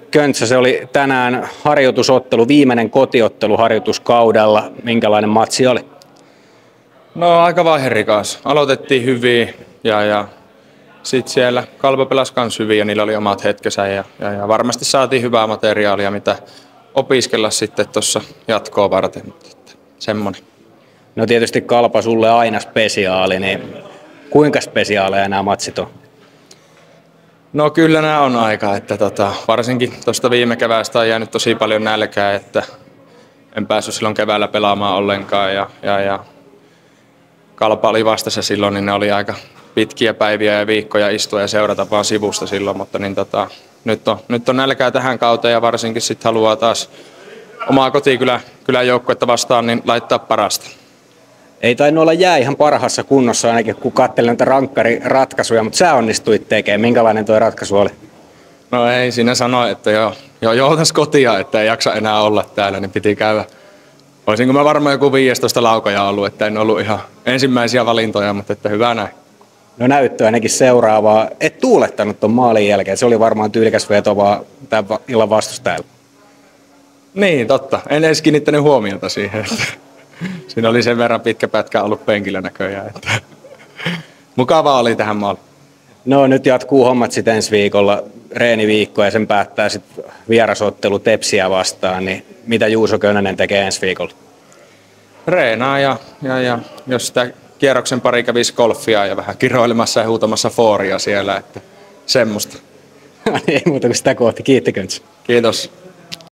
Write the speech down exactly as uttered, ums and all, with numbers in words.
Köntsä, se oli tänään harjoitusottelu, viimeinen kotiottelu harjoituskaudella. Minkälainen matsi oli? No aika vaiherikas. Aloitettiin hyvin ja, ja sitten siellä Kalpa pelasi myös hyvin ja niillä oli omat hetkensä ja, ja, ja varmasti saatiin hyvää materiaalia, mitä opiskella sitten tuossa jatkoa varten. Mutta semmoinen. No tietysti Kalpa sulle aina spesiaali, niin kuinka spesiaaleja nämä matsit on? No kyllä nämä on aika, että tota, varsinkin tuosta viime keväästä on jäänyt tosi paljon nälkää, että en päässyt silloin keväällä pelaamaan ollenkaan ja, ja, ja Kalpa oli vastassa silloin, niin ne oli aika pitkiä päiviä ja viikkoja istua ja seurata vaan sivusta silloin, mutta niin tota, nyt, on, nyt on nälkää tähän kauteen ja varsinkin sitten haluaa taas omaa kotikylän kylän joukkuetta vastaan niin laittaa parasta. Ei tainnut olla jää ihan parhaassa kunnossa ainakin, kun katselin näitä rankkariratkaisuja, mutta sä onnistuit tekemään. Minkälainen tuo ratkaisu oli? No ei siinä sano, että joo, jo joutas kotia, että ei jaksa enää olla täällä, niin piti käydä. Olisinko mä varmaan joku viisitoista laukoja ollut, että en ollut ihan ensimmäisiä valintoja, mutta että hyvä näin. No näyttö ainakin seuraavaa. Et tuulettanut ton maalin jälkeen, se oli varmaan tyylikäs veto vaan tämän illan vastustajalla. Niin, totta. En edes kiinnittänyt huomiota siihen. Että siinä oli sen verran pitkä pätkä ollut penkillä näköjään. Että mukavaa oli tähän maaliin. No nyt jatkuu hommat sitten ensi viikolla, reeniviikko ja sen päättää sitten vierasottelu Tepsiä vastaan. Niin mitä Juuso Könönen tekee ensi viikolla? Reenaa ja, ja, ja jos sitä kierroksen pari kävisi golfia ja vähän kiroilemassa ja huutamassa fooria siellä, että semmoista. Ei muuta kuin sitä kohti. Kiitti Köntsä. Kiitos.